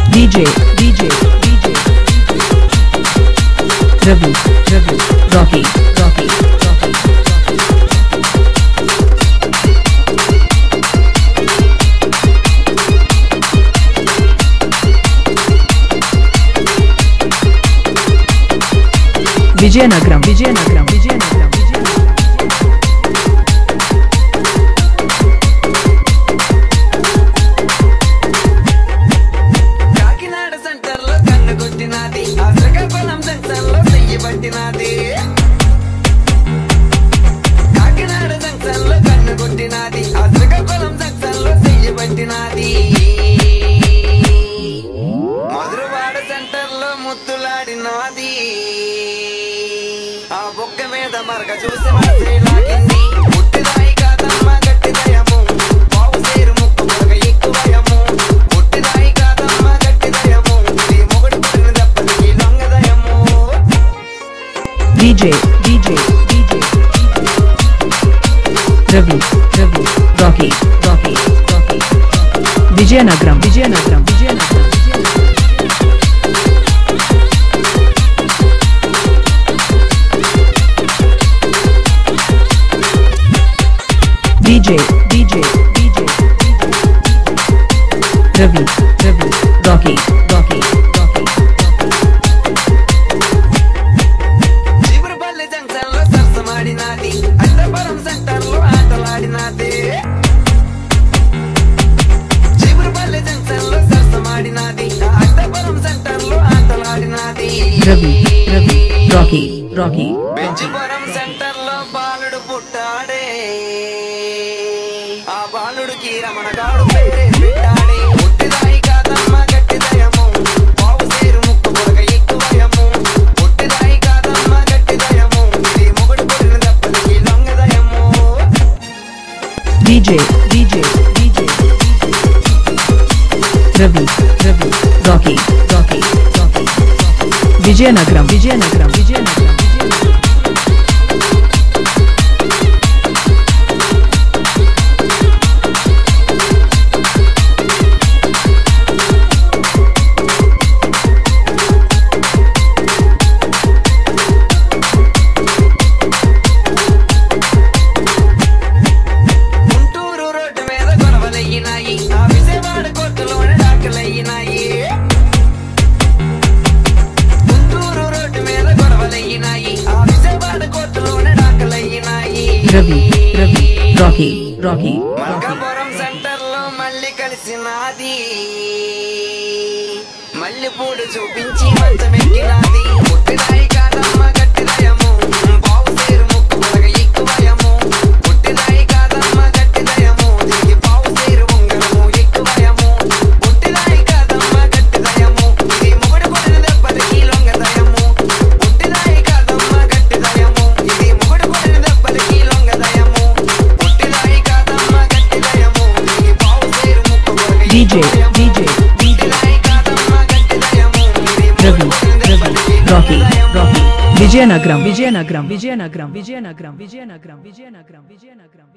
DJ Ravi Rocky Vijayanagaram చూసి మనసే లాగింది పుట్టి దాయి కాదమ్మ గట్టి దయము బావు సేరు ముక్కు పొరగ ఎక్కువయము పుట్టి దాయి కాదమ్మ గట్టి దయము ఈ మొగుడు పడిన దెబ్బకి లొంగ దయము DJ Ravi Rocky Vijayanagaram DJ Ravi Rocky Jeeburupalli junction లో సరసమాడినాది అష్టపురం సెంటర్ లో ఆటలాడినాది జీబురుపల్లి జంక్షన్ లో సరసమాడినాది అష్టపురం సెంటర్ లో ఆటలాడినాది Ravi Rocky బెంచిపురం సెంటర్ లో బాలుడు పుట్టాడే ఆ బాలుడికి రమణగాడు పేరే పెట్టాడే పుట్టి దాయి కాదమ్మ గట్టి దయము బావు సేరు ముక్కు పొరగ ఎక్కువయము పుట్టి దాయి కాదమ్మ గట్టి దయము ఇది మొగుడు పడిన దెబ్బకి లొంగ దయము DJ Ravi Rocky Vijayanagaram Guntur road మీద గొడవలయ్యినాయి ఆ విజయవాడ కోర్టులోనే డాకలయ్యినాయి గుంటూరు రోడ్డు మీద గొడవలయ్యినాయి ఆ విజయవాడ కోర్టులోనే డాకలయ్యినాయి Ravi Rocky మల్కాపురం సెంటర్ లో మళ్ళీ కలిసినాది మళ్ళీ పూడు చూపించి మంచమెక్కినాది పుట్టి దాయి కాదమ్మ గట్టి దయము బావు సేరు ముక్కు పొరగ ఎక్కువయము పుట్టి దాయి కాదమ్మ గట్టి దయము దీనికి బావు సేరు ఉంగరము ఎక్కువయము పుట్టి దాయి కాదమ్మ గట్టి దయము ఇది మొగుడు పడిన దెబ్బకి లొంగ దయము పుట్టి దాయి కాదమ్మ గట్టి దయము ఇది మొగుడు పడిన దెబ్బకి లొంగ దయము పుట్టి దాయి కాదమ్మ గట్టి దయము దీనికి బావు సేరు ముక్కు పొరగ DJ Ravi Rocky Vijayanagaram